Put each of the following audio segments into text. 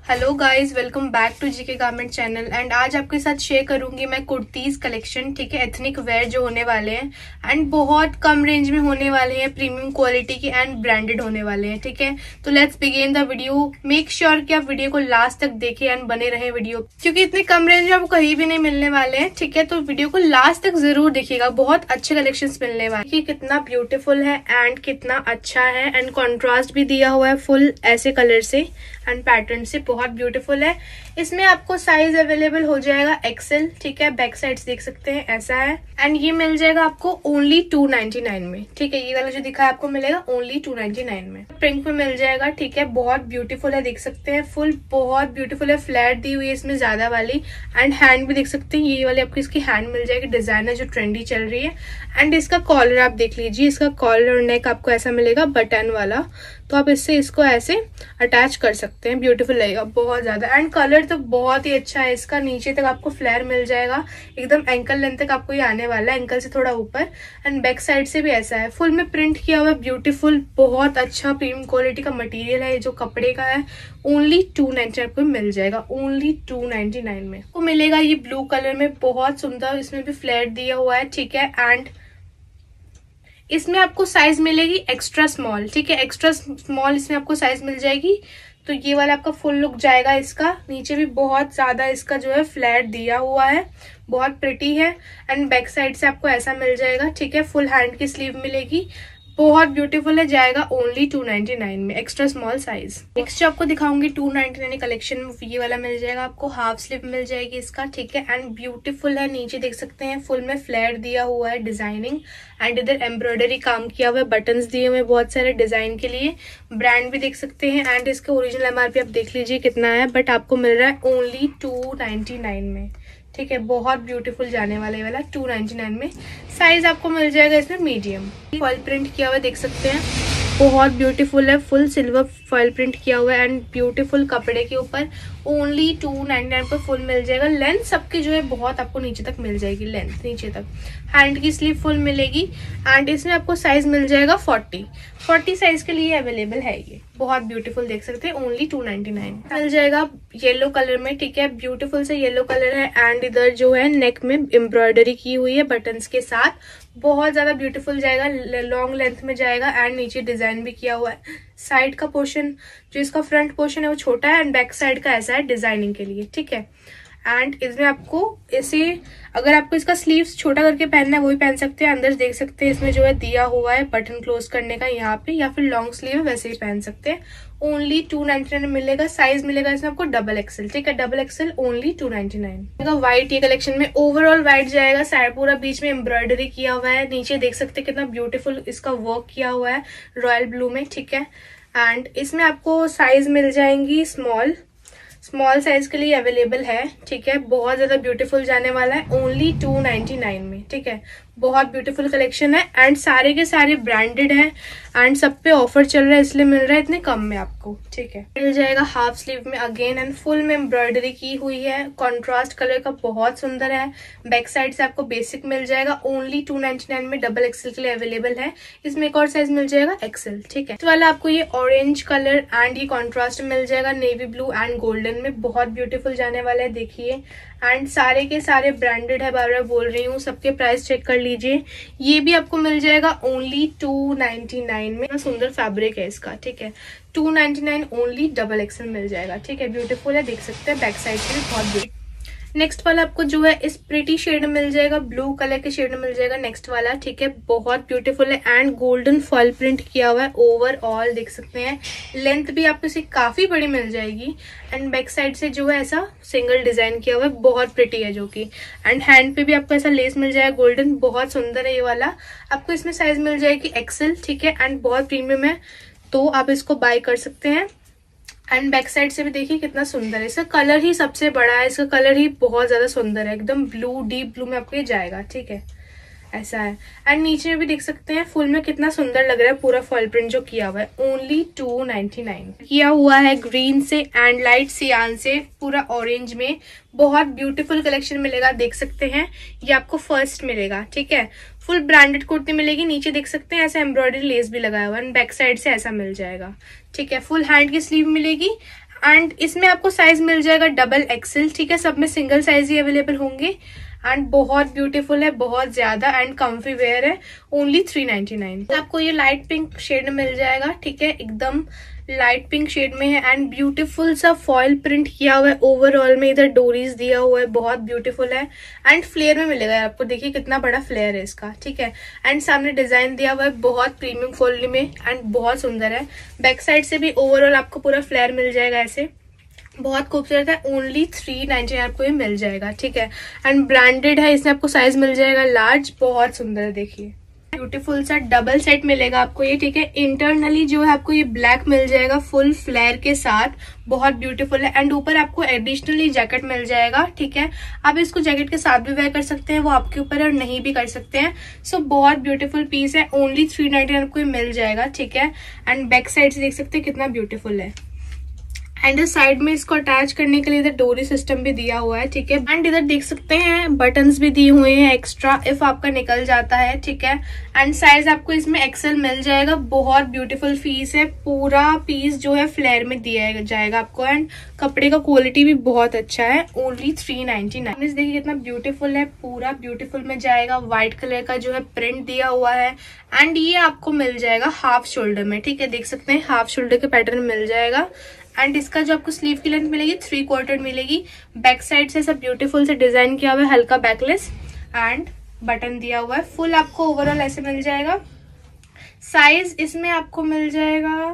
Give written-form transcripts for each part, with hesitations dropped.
Hello guys, welcome back to GK garment channel. And आज आपके साथ शेयर करूंगी मैं कुर्तीज कलेक्शन। ठीक है, एथनिक वेयर जो होने वाले हैं एंड बहुत कम रेंज में होने वाले हैं, प्रीमियम क्वालिटी के एंड ब्रांडेड होने वाले हैं। ठीक है, तो let's begin the video. Make sure कि आप वीडियो को लास्ट तक देखें एंड बने रहे वीडियो, क्योंकि इतने कम रेंज में आपको कहीं भी नहीं मिलने वाले हैं। ठीक है, तो वीडियो को लास्ट तक जरूर देखिएगा, बहुत अच्छे कलेक्शन मिलने वाले हैं। कितना ब्यूटीफुल है एंड कितना अच्छा है एंड कॉन्ट्रास्ट भी दिया हुआ है फुल ऐसे कलर से एंड पैटर्न से, बहुत ब्यूटीफुल है। इसमें आपको साइज अवेलेबल हो जाएगा एक्सेल। ठीक है, बैक साइड देख सकते हैं ऐसा है एंड ये मिल जाएगा आपको ओनली 299 में। ठीक है, ये वाला जो दिखा है आपको मिलेगा ओनली 299 में। पिंक में मिल जाएगा। ठीक है, बहुत ब्यूटीफुल है, देख सकते हैं फुल बहुत ब्यूटीफुल है। फ्लैट दी हुई है इसमें ज्यादा वाली एंड हैंड भी देख सकते हैं, ये वाली आपको इसकी हैंड मिल जाएगी। डिजाइन है जो ट्रेंडी चल रही है एंड इसका कॉलर आप देख लीजिए, इसका कॉलर और नेक आपको ऐसा मिलेगा बटन वाला, तो आप इससे इसको ऐसे अटैच कर सकते हैं, ब्यूटीफुल लगेगा बहुत ज्यादा। एंड कलर तो बहुत ही अच्छा है इसका, नीचे तक आपको फ्लेयर मिल जाएगा, एकदम एंकल लेंथ तक आपको ये आने वाला है, एंकल से थोड़ा ऊपर। एंड बैक साइड से भी ऐसा है, फुल में प्रिंट किया हुआ है, ब्यूटीफुल बहुत अच्छा प्रीमियम क्वालिटी का मटेरियल है, जो कपड़े का है। ओनली 299 आपको मिल जाएगा, ओनली 299 में आपको मिलेगा। ये ब्लू कलर में बहुत सुंदर, इसमें भी फ्लैट दिया हुआ है। ठीक है, एंड इसमें आपको साइज मिलेगी एक्स्ट्रा स्मॉल। ठीक है, एक्स्ट्रा स्मॉल इसमें आपको साइज मिल जाएगी। तो ये वाला आपका फुल लुक जाएगा इसका। नीचे भी बहुत ज्यादा इसका जो है फ्लैट दिया हुआ है, बहुत प्रिटी है एंड बैक साइड से आपको ऐसा मिल जाएगा। ठीक है, फुल हैंड की स्लीव मिलेगी, बहुत ब्यूटीफुल है, जाएगा ओनली 299 में, एक्स्ट्रा स्मॉल साइज। नेक्स्ट जो आपको दिखाऊंगी 299 कलेक्शन में, ये वाला मिल जाएगा आपको, हाफ स्लीव मिल जाएगी इसका। ठीक है, एंड ब्यूटीफुल है, नीचे देख सकते हैं फुल में फ्लेयर दिया हुआ है, डिजाइनिंग एंड इधर एम्ब्रॉयडरी काम किया हुआ है, बटन्स दिए हुए बहुत सारे डिजाइन के लिए। ब्रांड भी देख सकते हैं एंड इसके ओरिजिनल एमआरपी आप देख लीजिए कितना है, बट आपको मिल रहा है ओनली 299 में। ठीक है, बहुत ब्यूटीफुल जाने वाला ये वाला 299 में। साइज आपको मिल जाएगा इसमें मीडियम। फॉइल प्रिंट किया हुआ है, देख सकते हैं बहुत ब्यूटीफुल है, फुल सिल्वर फॉइल प्रिंट किया हुआ है एंड ब्यूटीफुल कपड़े के ऊपर। ओनली 299 पर फुल मिल जाएगा। लेंथ सबकी जो है बहुत आपको नीचे तक मिल जाएगी, लेंथ नीचे तक। हैंड की स्लीव फुल मिलेगी एंड इसमें आपको साइज मिल जाएगा 40 साइज के लिए अवेलेबल है। ये बहुत ब्यूटीफुल देख सकते हैं, ओनली 299 मिल जाएगा येलो कलर में। ठीक है, ब्यूटीफुल से येलो कलर है एंड इधर जो है नेक में एम्ब्रॉयडरी की हुई है बटन्स के साथ, बहुत ज्यादा ब्यूटीफुल जाएगा, लॉन्ग लेंथ में जाएगा एंड नीचे डिजाइन भी किया हुआ है। साइड का पोर्शन जो इसका फ्रंट पोर्शन है वो छोटा है एंड बैक साइड का ऐसा है डिजाइनिंग के लिए। ठीक है, एंड इसमें आपको ऐसे अगर आपको इसका स्लीव्स छोटा करके पहनना है वो भी पहन सकते हैं। अंदर देख सकते हैं इसमें जो है दिया हुआ है बटन क्लोज करने का यहाँ पे, या फिर लॉन्ग स्लीव है वैसे ही पहन सकते हैं। ओनली 299 में मिलेगा। साइज मिलेगा इसमें आपको डबल एक्सएल। ठीक है, डबल एक्सएल ओनली 299। व्हाइट ये कलेक्शन में ओवरऑल व्हाइट जाएगा, साइड पूरा बीच में एम्ब्रॉयडरी किया हुआ है, नीचे देख सकते हैं कितना ब्यूटीफुल इसका वर्क किया हुआ है रॉयल ब्लू में। ठीक है, एंड इसमें आपको साइज मिल जाएंगी स्मॉल साइज के लिए अवेलेबल है। ठीक है, बहुत ज्यादा ब्यूटीफुल जाने वाला है, ओनली 299 में। ठीक है, बहुत ब्यूटीफुल कलेक्शन है एंड सारे के सारे ब्रांडेड हैं एंड सब पे ऑफर चल रहा है, इसलिए मिल रहा है इतने कम में आपको। ठीक है, मिल जाएगा हाफ स्लीव में अगेन एंड फुल में एम्ब्रॉयडरी की हुई है, कॉन्ट्रास्ट कलर का बहुत सुंदर है। बैक साइड से आपको बेसिक मिल जाएगा, ओनली 299 में, डबल एक्सएल के लिए अवेलेबल है। इसमें एक और साइज मिल जाएगा एक्सएल। ठीक है, इस वाला आपको ये ऑरेंज कलर एंड ये कॉन्ट्रास्ट मिल जाएगा, नेवी ब्लू एंड गोल्डन में, बहुत ब्यूटीफुल जाने वाला है, देखिए। एंड सारे के सारे ब्रांडेड है, बार बार बोल रही हूँ, सबके प्राइस चेक कर लीजिए। ये भी आपको मिल जाएगा ओनली 299 में, सुंदर फैब्रिक है इसका। ठीक है, 299 ओनली, डबल एक्सएल मिल जाएगा। ठीक है, ब्यूटीफुल है, देख सकते हैं बैक साइड से भी बहुत ब्यूटीफुल। नेक्स्ट वाला आपको जो है इस प्रिटी शेड में मिल जाएगा, ब्लू कलर के शेड में मिल जाएगा नेक्स्ट वाला। ठीक है, बहुत ब्यूटीफुल है एंड गोल्डन फॉइल प्रिंट किया हुआ है ओवरऑल, देख सकते हैं। लेंथ भी आपको इसे काफी बड़ी मिल जाएगी एंड बैक साइड से जो है ऐसा सिंगल डिजाइन किया हुआ है, बहुत प्रिटी है जो कि। एंड हैंड पे भी आपको ऐसा लेस मिल जाएगा गोल्डन, बहुत सुंदर है ये वाला। आपको इसमें साइज मिल जाएगी एक्सेल। ठीक है, एंड बहुत प्रीमियम है, तो आप इसको बाय कर सकते हैं। एंड बैक साइड से भी देखिए कितना सुंदर है, इसका कलर ही सबसे बड़ा है, इसका कलर ही बहुत ज्यादा सुंदर है, एकदम ब्लू, डीप ब्लू में आपको ये जाएगा। ठीक है, ऐसा है एंड नीचे में भी देख सकते हैं फुल में कितना सुंदर लग रहा है, पूरा फॉल प्रिंट जो किया हुआ है, ओनली 299 किया हुआ है, ग्रीन से एंड लाइट सियान से पूरा ऑरेंज में, बहुत ब्यूटीफुल कलेक्शन मिलेगा, देख सकते हैं। ये आपको फर्स्ट मिलेगा। ठीक है, फुल ब्रांडेड कुर्ती मिलेगी, नीचे देख सकते हैं ऐसा एम्ब्रॉयडरी लेस भी लगाया हुआ है, बैक साइड से ऐसा मिल जाएगा। ठीक है, फुल हैंड की स्लीव मिलेगी एंड इसमें आपको साइज मिल जाएगा डबल एक्सेल, ठीक है, सब में सिंगल साइज ही अवेलेबल होंगे। एंड बहुत ब्यूटीफुल है, बहुत ज्यादा एंड कम्फी वेयर है, ओनली 399। आपको ये लाइट पिंक शेड में मिल जाएगा, ठीक है, एकदम लाइट पिंक शेड में है एंड ब्यूटीफुल सा फॉयल प्रिंट किया हुआ है। ओवरऑल में इधर डोरीज दिया हुआ है, बहुत ब्यूटीफुल है एंड फ्लेयर में मिलेगा आपको, देखिए कितना बड़ा फ्लेयर है इसका, ठीक है। एंड सामने डिजाइन दिया हुआ है बहुत प्रीमियम क्वालिटी में एंड बहुत सुंदर है। बैक साइड से भी ओवरऑल आपको पूरा फ्लेयर मिल जाएगा, ऐसे बहुत खूबसूरत है। ओनली 399 आपको ये मिल जाएगा, ठीक है। एंड ब्रांडेड है, इसमें आपको साइज मिल जाएगा लार्ज, बहुत सुंदर है, देखिए ब्यूटीफुल सा डबल सेट मिलेगा आपको ये, ठीक है। इंटरनली जो है आपको ये ब्लैक मिल जाएगा फुल फ्लेयर के साथ, बहुत ब्यूटीफुल है। एंड ऊपर आपको एडिशनली जैकेट मिल जाएगा, ठीक है। आप इसको जैकेट के साथ भी वेयर कर सकते हैं, वो आपके ऊपर है, और नहीं भी कर सकते हैं। सो बहुत ब्यूटीफुल पीस है, ओनली 399 आपको ये मिल जाएगा, ठीक है। एंड बैक साइड से देख सकते हैं कितना ब्यूटीफुल है। एंड साइड में इसको अटैच करने के लिए इधर डोरी सिस्टम भी दिया हुआ है, ठीक है। एंड इधर देख सकते हैं बटन्स भी दिए हुए हैं एक्स्ट्रा, इफ आपका निकल जाता है, ठीक है। एंड साइज आपको इसमें एक्सेल मिल जाएगा, बहुत ब्यूटीफुल पीस है। पूरा पीस जो है फ्लेयर में दिया जाएगा आपको एंड कपड़े का क्वालिटी भी बहुत अच्छा है, ओनली 399। देखिए कितना ब्यूटीफुल है, पूरा ब्यूटीफुल में जाएगा। व्हाइट कलर का जो है प्रिंट दिया हुआ है एंड ये आपको मिल जाएगा हाफ शोल्डर में, ठीक है, देख सकते हैं हाफ शोल्डर के पैटर्न मिल जाएगा। एंड इसका जो आपको स्लीव की लेंथ मिलेगी 3/4 मिलेगी। बैक साइड से सब ब्यूटीफुल से डिजाइन किया हुआ है, हल्का बैकलेस एंड बटन दिया हुआ है। फुल आपको ओवरऑल ऐसे मिल जाएगा। साइज इसमें आपको मिल जाएगा,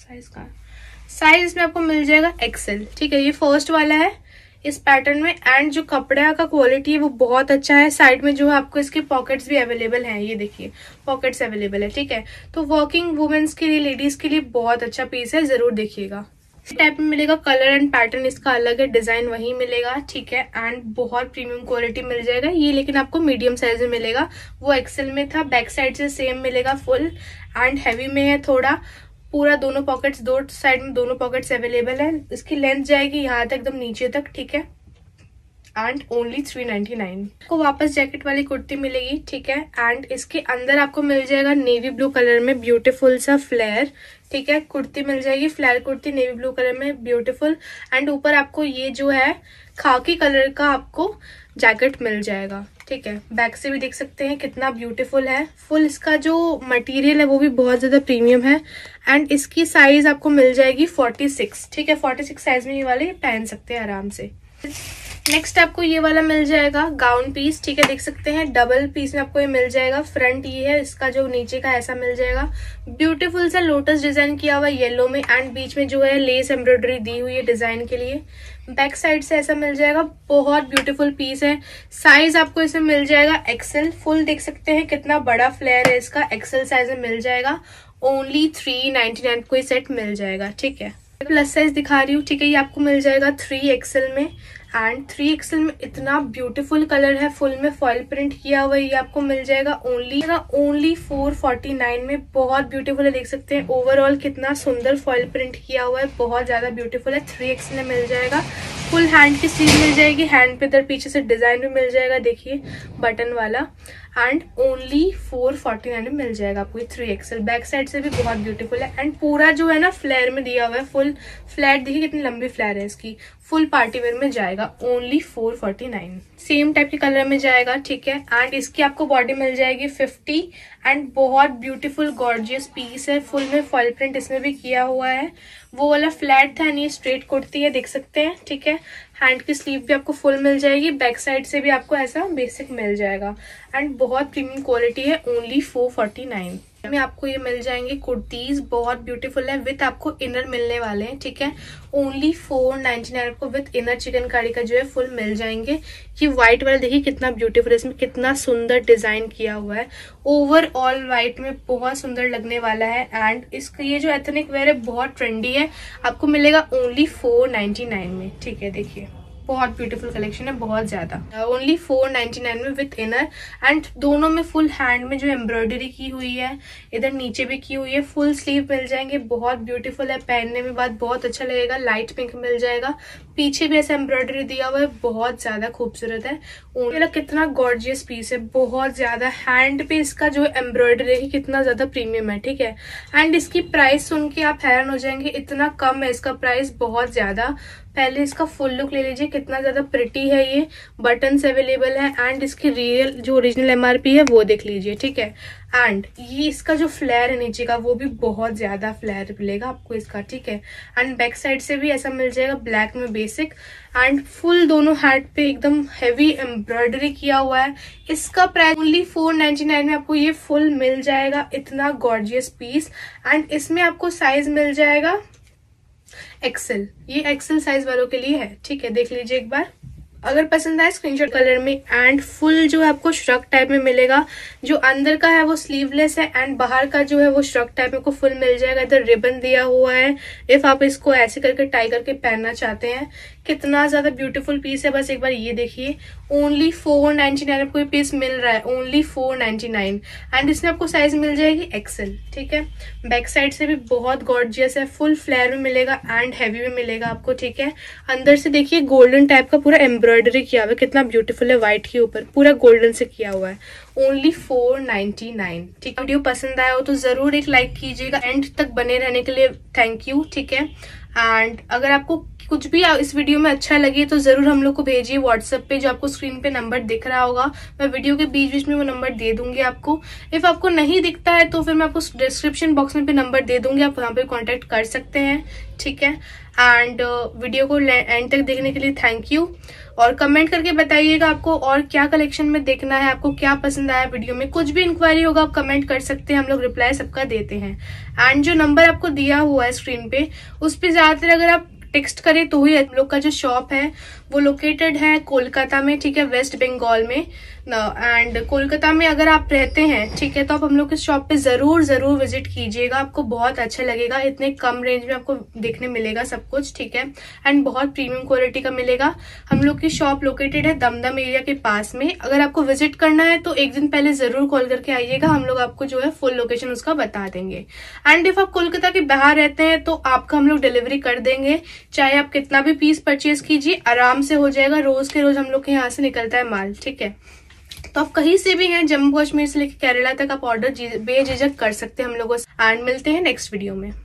साइज इसमें आपको मिल जाएगा एक्सेल, ठीक है। ये फर्स्ट वाला है इस पैटर्न में एंड जो कपड़ा का क्वालिटी है वो बहुत अच्छा है। साइड में जो है आपको इसके पॉकेट्स भी अवेलेबल हैं, ये देखिए पॉकेट्स अवेलेबल है, ठीक है। तो वर्किंग वुमेन्स के लिए, लेडीज के लिए बहुत अच्छा पीस है, जरूर देखिएगा। इस टाइप में मिलेगा, कलर एंड पैटर्न इसका अलग है, डिजाइन वही मिलेगा, ठीक है। एंड बहुत प्रीमियम क्वालिटी मिल जाएगा ये, लेकिन आपको मीडियम साइज में मिलेगा, वो एक्सेल में था। बैक साइड से सेम मिलेगा फुल एंड हैवी में है थोड़ा, पूरा दोनों पॉकेट्स, दो साइड में दोनों पॉकेट्स अवेलेबल है। इसकी लेंथ जाएगी यहाँ तक, एकदम नीचे तक, ठीक है। And only 399। आपको वापस जैकेट वाली कुर्ती मिलेगी, ठीक है। एंड इसके अंदर आपको मिल जाएगा नेवी ब्लू कलर में ब्यूटीफुल सा फ्लेयर, ठीक है। कुर्ती मिल जाएगी flare kurti navy blue colour में, ब्यूटीफुल। एंड ऊपर आपको ये जो है खाकी कलर का आपको जैकेट मिल जाएगा, ठीक है। बैक से भी देख सकते हैं कितना ब्यूटीफुल है। फुल इसका जो मटेरियल है वो भी बहुत ज्यादा प्रीमियम है। एंड इसकी साइज आपको मिल जाएगी 46, ठीक है। 46 साइज में ये वाले पहन सकते हैं आराम से। नेक्स्ट आपको ये वाला मिल जाएगा गाउन पीस, ठीक है, देख सकते हैं डबल पीस में आपको ये मिल जाएगा। फ्रंट ये है, इसका जो नीचे का ऐसा मिल जाएगा, ब्यूटीफुल सा लोटस डिजाइन किया हुआ है येलो में एंड बीच में जो है लेस एम्ब्रॉयडरी दी हुई है डिजाइन के लिए। बैक साइड से ऐसा मिल जाएगा, बहुत ब्यूटीफुल पीस है। साइज आपको इसमें मिल जाएगा एक्सेल, फुल देख सकते हैं कितना बड़ा फ्लेयर है इसका, एक्सेल साइज में मिल जाएगा। ओनली 399 को ये सेट मिल जाएगा, ठीक है। प्लस साइज दिखा रही हूँ, ठीक है, ये आपको मिल जाएगा 3XL में। एंड 3XL में इतना ब्यूटीफुल कलर है, फुल में फॉयल प्रिंट किया हुआ है, ये आपको मिल जाएगा ओनली 449 में। बहुत ब्यूटीफुल है, देख सकते हैं ओवरऑल कितना सुंदर फॉयल प्रिंट किया हुआ है, बहुत ज्यादा ब्यूटीफुल है। 3XL में मिल जाएगा। फुल हैंड की स्लीव मिल जाएगी, हैंड पे इधर पीछे से डिजाइन भी मिल जाएगा, देखिए बटन वाला। एंड ओनली 449 में मिल जाएगा आपको ये 3XL। बैक साइड से भी बहुत ब्यूटीफुल है एंड पूरा जो है ना फ्लेयर में दिया हुआ है, फुल फ्लैट, देखिए कितनी लंबी फ्लेयर है इसकी। फुल पार्टी वेयर में जाएगा, ओनली 449। सेम टाइप के कलर में जाएगा, ठीक है। एंड इसकी आपको बॉडी मिल जाएगी 50 एंड बहुत ब्यूटीफुल गॉर्जियस पीस है। फुल में फॉयल प्रिंट इसमें भी किया हुआ है, वो वाला फ्लैट था, ये स्ट्रेट कुर्ती है, देख सकते हैं, ठीक है। हैंड की स्लीव भी आपको फुल मिल जाएगी, बैक साइड से भी आपको ऐसा बेसिक मिल जाएगा एंड बहुत प्रीमियम क्वालिटी है, ओनली 449 में आपको ये मिल जाएंगे कुर्तीज, बहुत ब्यूटीफुल है। विथ आपको इनर मिलने वाले हैं, ठीक है। ओनली 499 आपको विथ इनर चिकनकारी का जो है फुल मिल जाएंगे। ये व्हाइट वाला देखिए कितना ब्यूटीफुल है, इसमें कितना सुंदर डिजाइन किया हुआ है, ओवरऑल व्हाइट में बहुत सुंदर लगने वाला है। एंड इसका ये जो एथनिक वेयर है बहुत ट्रेंडी है, आपको मिलेगा ओनली 499 में, ठीक है। देखिए बहुत ब्यूटीफुल कलेक्शन है, बहुत ज्यादा। ओनली 499 में विथ इनर, एंड दोनों में फुल हैंड में जो एम्ब्रॉयडरी की हुई है, इधर नीचे भी की हुई है, फुल स्लीव मिल जाएंगे, बहुत ब्यूटीफुल है, पहनने में बाद बहुत अच्छा लगेगा। लाइट पिंक मिल जाएगा, पीछे भी ऐसा एम्ब्रॉयडरी दिया हुआ है, बहुत ज्यादा खूबसूरत है। कितना गॉर्जियस पीस है, बहुत ज्यादा। हैंड पे इसका जो एम्ब्रॉयडरी है कितना ज्यादा प्रीमियम है, ठीक है। एंड इसकी प्राइस सुन के आप हैरान हो जाएंगे, इतना कम है इसका प्राइस, बहुत ज्यादा। पहले इसका फुल लुक ले लीजिए, कितना ज्यादा प्रिटी है ये। बटन्स अवेलेबल है, एंड इसकी रियल जो ओरिजिनल एमआरपी है वो देख लीजिए, ठीक है। एंड ये इसका जो फ्लेयर है नीचे का, वो भी बहुत ज्यादा फ्लेयर मिलेगा आपको इसका, ठीक है। एंड बैक साइड से भी ऐसा मिल जाएगा ब्लैक में बेसिक, एंड फुल दोनों हैट पे एकदम हैवी एम्ब्रॉयडरी किया हुआ है। इसका प्राइस ओनली 499 में आपको ये फुल मिल जाएगा, इतना गॉर्जियस पीस। एंड इसमें आपको साइज मिल जाएगा एक्सेल, ये एक्सेल साइज वालों के लिए है, ठीक है। देख लीजिए एक बार, अगर पसंद आए स्क्रीनशॉट कलर में। एंड फुल जो है आपको श्रग टाइप में मिलेगा, जो अंदर का है वो स्लीवलेस है, एंड बाहर का जो है वो श्रग टाइप में को फुल मिल जाएगा। इधर रिबन दिया हुआ है, इफ आप इसको ऐसे करके टाई करके पहनना चाहते हैं। कितना ज्यादा ब्यूटीफुल पीस है, बस एक बार ये देखिए। ओनली 499 आपको ये पीस मिल रहा है, ओनली 499। एंड इसमें आपको साइज मिल जाएगी एक्सेल, ठीक है। बैक साइड से भी बहुत गॉर्जियस है, फुल फ्लेयर में मिलेगा एंड हैवी में मिलेगा आपको, ठीक है। अंदर से देखिए गोल्डन टाइप का पूरा एम्ब्रॉयडरी किया हुआ है, कितना ब्यूटीफुल है, व्हाइट के ऊपर पूरा गोल्डन से किया हुआ है। ओनली 499, ठीक है। वीडियो पसंद आया हो तो जरूर एक लाइक कीजिएगा, एंड तक बने रहने के लिए थैंक यू, ठीक है। एंड अगर आपको कुछ भी इस वीडियो में अच्छा लगे तो जरूर हम लोग को भेजिए व्हाट्सएप पे, जो आपको स्क्रीन पे नंबर दिख रहा होगा। मैं वीडियो के बीच बीच में वो नंबर दे दूंगी आपको। इफ आपको नहीं दिखता है तो फिर मैं आपको डिस्क्रिप्शन बॉक्स में भी नंबर दे दूंगी, आप वहां पे कांटेक्ट कर सकते हैं, ठीक है। एंड वीडियो को एंड तक देखने के लिए थैंक यू, और कमेंट करके बताइएगा आपको और क्या कलेक्शन में देखना है, आपको क्या पसंद आया वीडियो में। कुछ भी इंक्वायरी होगा आप कमेंट कर सकते हैं, हम लोग रिप्लाई सबका देते हैं। एंड जो नंबर आपको दिया हुआ है स्क्रीन पे, उस पर ज्यादातर अगर आप टेक्स्ट करें तो ही। हम लोग का जो शॉप है वो लोकेटेड है कोलकाता में, ठीक है, वेस्ट बंगाल में। एंड कोलकाता में अगर आप रहते हैं, ठीक है, तो आप हम लोग के शॉप पे जरूर विजिट कीजिएगा, आपको बहुत अच्छा लगेगा। इतने कम रेंज में आपको देखने मिलेगा सब कुछ, ठीक है। एंड बहुत प्रीमियम क्वालिटी का मिलेगा। हम लोग की शॉप लोकेटेड है दमदम एरिया के पास में। अगर आपको विजिट करना है तो एक दिन पहले जरूर कॉल करके आइएगा, हम लोग आपको जो है फुल लोकेशन उसका बता देंगे। एंड इफ आप कोलकाता के बाहर रहते हैं तो आपका हम लोग डिलीवरी कर देंगे, चाहे आप कितना भी पीस परचेज कीजिए, आराम से हो जाएगा। रोज के रोज हम लोग के यहाँ से निकलता है माल, ठीक है। तो आप कहीं से भी हैं, जम्मू कश्मीर से लेकर केरला तक, आप ऑर्डर बेझिझक कर सकते हैं हम लोगों से। एंड मिलते हैं नेक्स्ट वीडियो में।